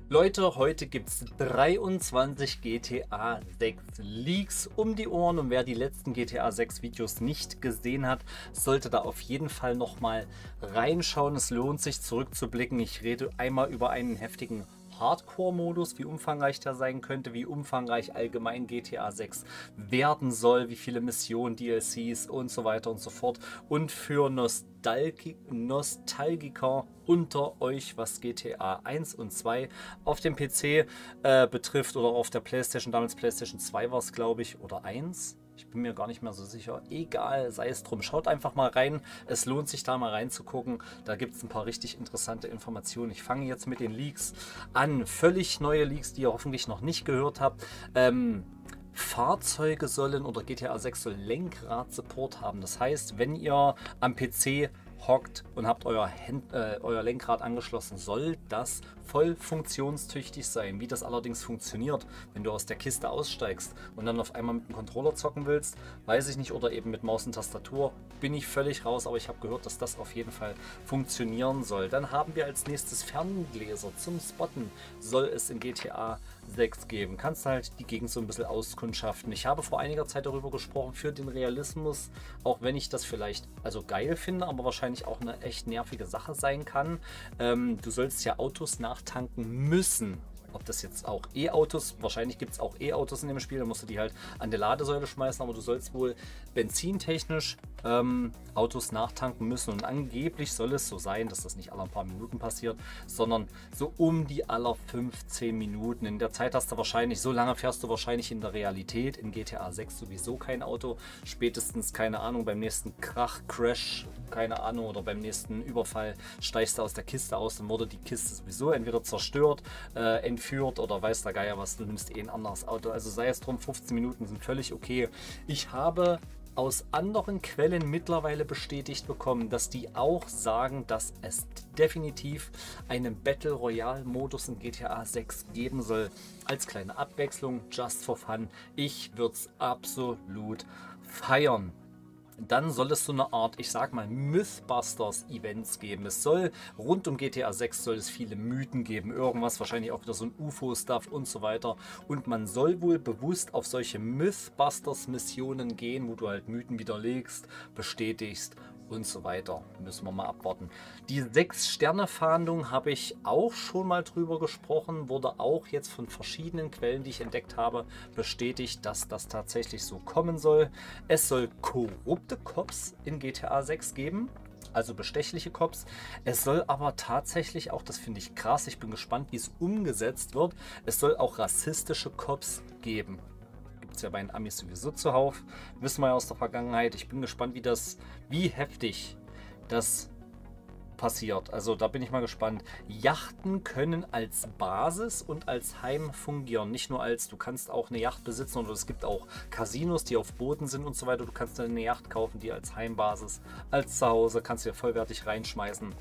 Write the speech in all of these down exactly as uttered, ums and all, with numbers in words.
Leute, heute gibt es dreiundzwanzig G T A sechs Leaks um die Ohren und wer die letzten G T A sechs Videos nicht gesehen hat, sollte da auf jeden Fall nochmal reinschauen. Es lohnt sich zurückzublicken. Ich rede einmal über einen heftigen Hardcore-Modus, wie umfangreich der sein könnte, wie umfangreich allgemein G T A sechs werden soll, wie viele Missionen, D L Cs und so weiter und so fort. Und für Nostalgi Nostalgiker unter euch, was G T A eins und zwei auf dem P C äh, betrifft oder auf der PlayStation, damals PlayStation zwei war es, glaube ich, oder eins. Ich bin mir gar nicht mehr so sicher. Egal, sei es drum. Schaut einfach mal rein. Es lohnt sich da mal reinzugucken. Da gibt es ein paar richtig interessante Informationen. Ich fange jetzt mit den Leaks an. Völlig neue Leaks, die ihr hoffentlich noch nicht gehört habt. Ähm, Fahrzeuge sollen oder G T A sechs soll Lenkrad-Support haben. Das heißt, wenn ihr am P C hockt und habt euer, Hand, äh, euer Lenkrad angeschlossen, soll das voll funktionstüchtig sein. Wie das allerdings funktioniert, wenn du aus der Kiste aussteigst und dann auf einmal mit dem Controller zocken willst, weiß ich nicht, oder eben mit Maus und Tastatur, bin ich völlig raus, aber ich habe gehört, dass das auf jeden Fall funktionieren soll. Dann haben wir als nächstes Ferngläser zum Spotten, soll es in G T A sechs geben. Kannst halt die Gegend so ein bisschen auskundschaften. Ich habe vor einiger Zeit darüber gesprochen, für den Realismus, auch wenn ich das vielleicht also geil finde, aber wahrscheinlich auch eine echt nervige Sache sein kann. Ähm, du sollst ja Autos nachtanken müssen. Ob das jetzt auch E-Autos, wahrscheinlich gibt es auch E-Autos in dem Spiel, dann musst du die halt an der Ladesäule schmeißen, aber du sollst wohl benzintechnisch ähm, Autos nachtanken müssen und angeblich soll es so sein, dass das nicht alle ein paar Minuten passiert, sondern so um die aller fünfzehn Minuten. In der Zeit hast du wahrscheinlich, so lange fährst du wahrscheinlich in der Realität, in G T A sechs sowieso kein Auto, spätestens, keine Ahnung, beim nächsten Krach, Crash, keine Ahnung, oder beim nächsten Überfall steigst du aus der Kiste aus, dann wurde die Kiste sowieso entweder zerstört, äh, entführt oder weiß der Geier was, du nimmst eh ein anderes Auto. Also sei es drum, fünfzehn Minuten sind völlig okay. Ich habe aus anderen Quellen mittlerweile bestätigt bekommen, dass die auch sagen, dass es definitiv einen Battle Royale Modus in G T A sechs geben soll. Als kleine Abwechslung, just for fun. Ich würde es absolut feiern. Dann soll es so eine Art, ich sag mal, Mythbusters Events geben. Es soll rund um G T A sechs soll es viele Mythen geben. Irgendwas, wahrscheinlich auch wieder so ein U F O-Stuff und so weiter. Und man soll wohl bewusst auf solche Mythbusters Missionen gehen, wo du halt Mythen widerlegst, bestätigst und so weiter. Müssen wir mal abwarten. Die sechs Sterne Fahndung habe ich auch schon mal drüber gesprochen. Wurde auch jetzt von verschiedenen Quellen, die ich entdeckt habe, bestätigt, dass das tatsächlich so kommen soll. Es soll korrupte Cops in G T A sechs geben. Also bestechliche Cops. Es soll aber tatsächlich auch, das finde ich krass, ich bin gespannt, wie es umgesetzt wird, es soll auch rassistische Cops geben. Gibt es ja bei den Amis sowieso zuhauf. Wissen wir ja aus der Vergangenheit. Ich bin gespannt, wie das, wie heftig das passiert. Also da bin ich mal gespannt. Yachten können als Basis und als Heim fungieren. Nicht nur als, du kannst auch eine Yacht besitzen oder es gibt auch Casinos, die auf Booten sind und so weiter. Du kannst eine Yacht kaufen, die als Heimbasis, als Zuhause, kannst du dir vollwertig reinschmeißen.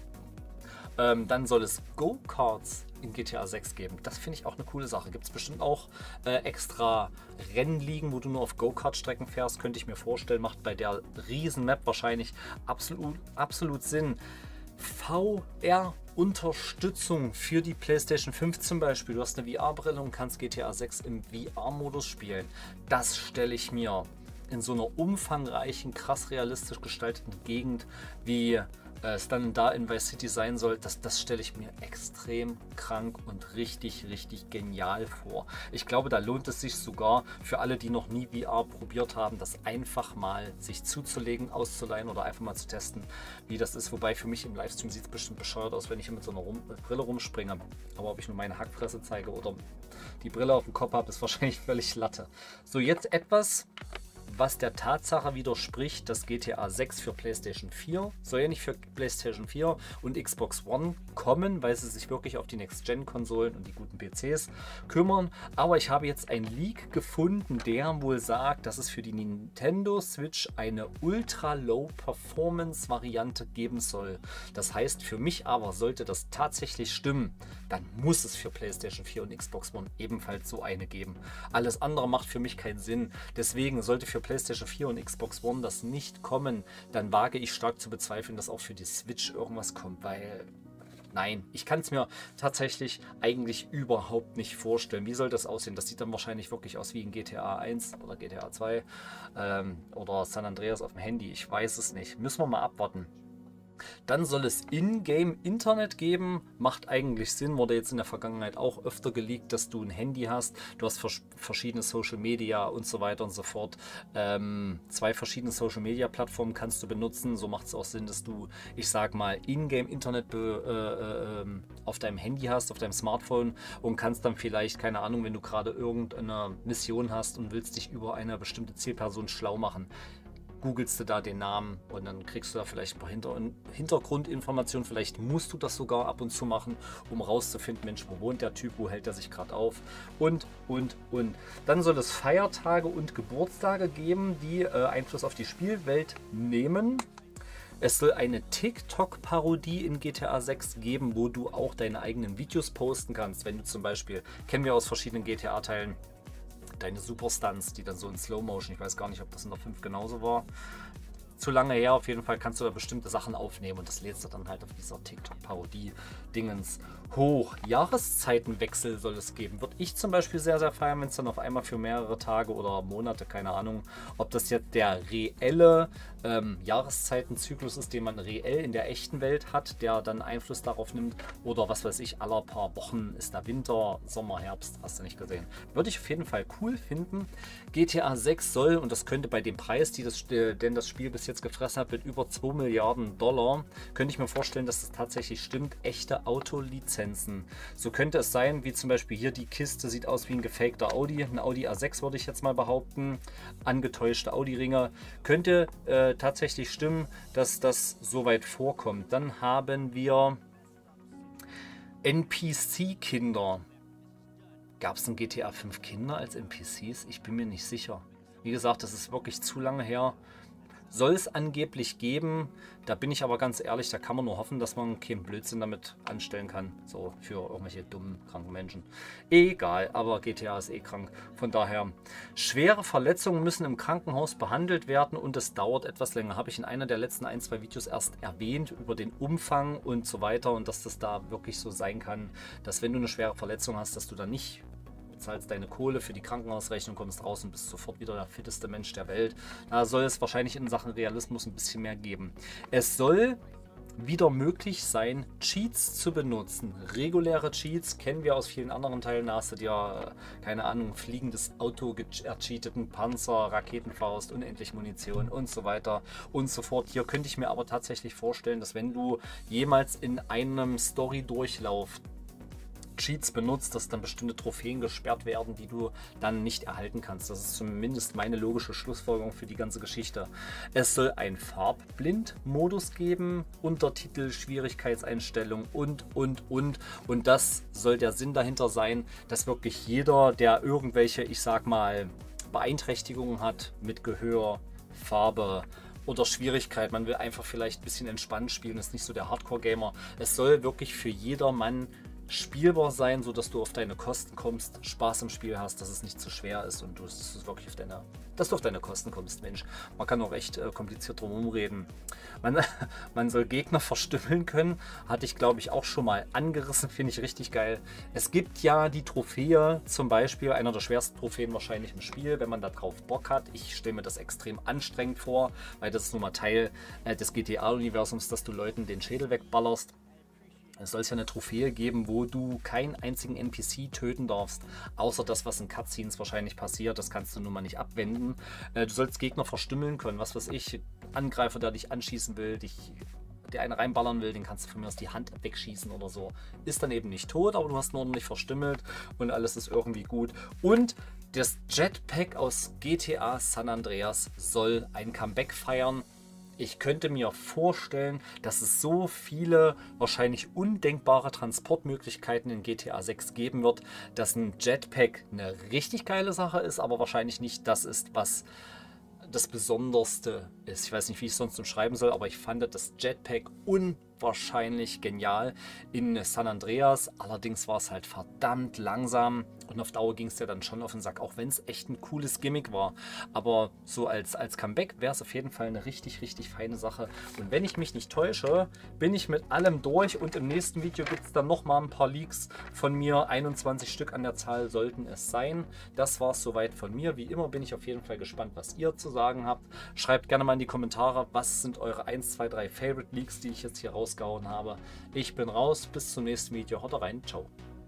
Ähm, dann soll es Go-Karts in G T A sechs geben. Das finde ich auch eine coole Sache. Gibt es bestimmt auch äh, extra Rennligen, wo du nur auf Go-Kart-Strecken fährst. Könnte ich mir vorstellen. Macht bei der riesen Map wahrscheinlich absolut, absolut Sinn. V R-Unterstützung für die PlayStation fünf zum Beispiel. Du hast eine V R-Brille und kannst G T A sechs im V R-Modus spielen. Das stelle ich mir in so einer umfangreichen, krass realistisch gestalteten Gegend wie es dann da in Vice City sein soll, das, das stelle ich mir extrem krank und richtig, richtig genial vor. Ich glaube, da lohnt es sich sogar für alle, die noch nie V R probiert haben, das einfach mal sich zuzulegen, auszuleihen oder einfach mal zu testen, wie das ist. Wobei für mich im Livestream sieht es bestimmt bescheuert aus, wenn ich mit so einer Rum Brille rumspringe. Aber ob ich nur meine Hackfresse zeige oder die Brille auf dem Kopf habe, ist wahrscheinlich völlig Latte. So, jetzt etwas, was der Tatsache widerspricht, dass G T A sechs für PlayStation vier soll ja nicht für PlayStation vier und Xbox One kommen, weil sie sich wirklich auf die Next-Gen-Konsolen und die guten P Cs kümmern. Aber ich habe jetzt ein Leak gefunden, der wohl sagt, dass es für die Nintendo Switch eine Ultra-Low-Performance-Variante geben soll. Das heißt, für mich aber, sollte das tatsächlich stimmen, dann muss es für PlayStation vier und Xbox One ebenfalls so eine geben. Alles andere macht für mich keinen Sinn. Deswegen sollte für PlayStation vier und Xbox One das nicht kommen, dann wage ich stark zu bezweifeln, dass auch für die Switch irgendwas kommt, weil Nein, ich kann es mir tatsächlich eigentlich überhaupt nicht vorstellen. Wie soll das aussehen? Das sieht dann wahrscheinlich wirklich aus wie in G T A eins oder G T A zwei ähm, oder San Andreas auf dem Handy. Ich weiß es nicht. Müssen wir mal abwarten. Dann soll es In-Game-Internet geben. Macht eigentlich Sinn. Wurde jetzt in der Vergangenheit auch öfter geleakt, dass du ein Handy hast. Du hast vers verschiedene Social Media und so weiter und so fort. Ähm, zwei verschiedene Social Media Plattformen kannst du benutzen. So macht es auch Sinn, dass du, ich sag mal, In-Game-Internet äh, äh, auf deinem Handy hast, auf deinem Smartphone und kannst dann vielleicht, keine Ahnung, wenn du gerade irgendeine Mission hast und willst dich über eine bestimmte Zielperson schlau machen, googelst du da den Namen und dann kriegst du da vielleicht ein paar Hinter Hintergrundinformationen. Vielleicht musst du das sogar ab und zu machen, um rauszufinden, Mensch, wo wohnt der Typ, wo hält er sich gerade auf und, und, und. Dann soll es Feiertage und Geburtstage geben, die äh, Einfluss auf die Spielwelt nehmen. Es soll eine TikTok-Parodie in G T A sechs geben, wo du auch deine eigenen Videos posten kannst. Wenn du zum Beispiel, kennen wir aus verschiedenen G T A-Teilen, deine Superstunts, die dann so in Slow Motion, ich weiß gar nicht, ob das in der fünf genauso war. Zu lange her, auf jeden Fall kannst du da bestimmte Sachen aufnehmen und das lädst du dann halt auf dieser TikTok-Parodie-Dingens hoch. Jahreszeitenwechsel soll es geben. Würde ich zum Beispiel sehr, sehr feiern, wenn es dann auf einmal für mehrere Tage oder Monate, keine Ahnung, ob das jetzt der reelle ähm, Jahreszeitenzyklus ist, den man reell in der echten Welt hat, der dann Einfluss darauf nimmt, oder was weiß ich, aller paar Wochen ist da Winter, Sommer, Herbst, hast du nicht gesehen. Würde ich auf jeden Fall cool finden. G T A sechs soll, und das könnte bei dem Preis, die das, denn das Spiel bis jetzt gefressen hat, mit über zwei Milliarden Dollar, könnte ich mir vorstellen, dass das tatsächlich stimmt, echte Autolizenzen. So könnte es sein, wie zum Beispiel hier die Kiste sieht aus wie ein gefakter Audi, ein Audi A sechs würde ich jetzt mal behaupten, angetäuschte Audi-Ringe. Könnte äh, tatsächlich stimmen, dass das so weit vorkommt. Dann haben wir N P C-Kinder. Gab es in G T A fünf Kinder als N P Cs? Ich bin mir nicht sicher. Wie gesagt, das ist wirklich zu lange her. Soll es angeblich geben, da bin ich aber ganz ehrlich, da kann man nur hoffen, dass man keinen Blödsinn damit anstellen kann, so für irgendwelche dummen, kranken Menschen. Egal, aber G T A ist eh krank, von daher, schwere Verletzungen müssen im Krankenhaus behandelt werden und es dauert etwas länger. Habe ich in einer der letzten ein, zwei Videos erst erwähnt, über den Umfang und so weiter und dass das da wirklich so sein kann, dass wenn du eine schwere Verletzung hast, dass du dann nicht zahlst deine Kohle für die Krankenhausrechnung, kommst raus und bist sofort wieder der fitteste Mensch der Welt. Da soll es wahrscheinlich in Sachen Realismus ein bisschen mehr geben. Es soll wieder möglich sein, Cheats zu benutzen. Reguläre Cheats kennen wir aus vielen anderen Teilen. Da hast du dir, keine Ahnung, fliegendes Auto ercheateten Panzer, Raketenfaust, unendlich Munition und so weiter und so fort. Hier könnte ich mir aber tatsächlich vorstellen, dass wenn du jemals in einem Story-Durchlauf Cheats benutzt, dass dann bestimmte Trophäen gesperrt werden, die du dann nicht erhalten kannst. Das ist zumindest meine logische Schlussfolgerung für die ganze Geschichte. Es soll einen Farbblind-Modus geben, Untertitel, Schwierigkeitseinstellung und, und, und. Und das soll der Sinn dahinter sein, dass wirklich jeder, der irgendwelche, ich sag mal, Beeinträchtigungen hat mit Gehör, Farbe oder Schwierigkeit, man will einfach vielleicht ein bisschen entspannt spielen, ist nicht so der Hardcore-Gamer. Es soll wirklich für jedermann spielbar sein, sodass du auf deine Kosten kommst, Spaß im Spiel hast, dass es nicht zu schwer ist und du es wirklich auf deine, dass du auf deine Kosten kommst, Mensch. Man kann auch echt äh, kompliziert drum reden. Man, man soll Gegner verstümmeln können, hatte ich glaube ich auch schon mal angerissen, finde ich richtig geil. Es gibt ja die Trophäe, zum Beispiel, einer der schwersten Trophäen wahrscheinlich im Spiel, wenn man da drauf Bock hat. Ich stelle mir das extrem anstrengend vor, weil das ist nun mal Teil äh, des G T A-Universums, dass du Leuten den Schädel wegballerst. Es soll ja eine Trophäe geben, wo du keinen einzigen N P C töten darfst, außer das, was in Cutscenes wahrscheinlich passiert. Das kannst du nun mal nicht abwenden. Äh, du sollst Gegner verstümmeln können, was weiß ich, Angreifer, der dich anschießen will, dich, der einen reinballern will, den kannst du von mir aus die Hand wegschießen oder so. Ist dann eben nicht tot, aber du hast ihn ordentlich verstümmelt und alles ist irgendwie gut. Und das Jetpack aus G T A San Andreas soll ein Comeback feiern. Ich könnte mir vorstellen, dass es so viele wahrscheinlich undenkbare Transportmöglichkeiten in G T A sechs geben wird, dass ein Jetpack eine richtig geile Sache ist, aber wahrscheinlich nicht das ist, was das Besonderste ist. Ich weiß nicht, wie ich es sonst umschreiben soll, aber ich fand das Jetpack wahrscheinlich genial in San Andreas. Allerdings war es halt verdammt langsam und auf Dauer ging es ja dann schon auf den Sack, auch wenn es echt ein cooles Gimmick war. Aber so als, als Comeback wäre es auf jeden Fall eine richtig, richtig feine Sache. Und wenn ich mich nicht täusche, bin ich mit allem durch und im nächsten Video gibt es dann nochmal ein paar Leaks von mir. einundzwanzig Stück an der Zahl sollten es sein. Das war es soweit von mir. Wie immer bin ich auf jeden Fall gespannt, was ihr zu sagen habt. Schreibt gerne mal in die Kommentare, was sind eure eins, zwei, drei Favorite Leaks, die ich jetzt hier rausgehauen habe. Ich bin raus, bis zum nächsten Video. Haut rein, ciao.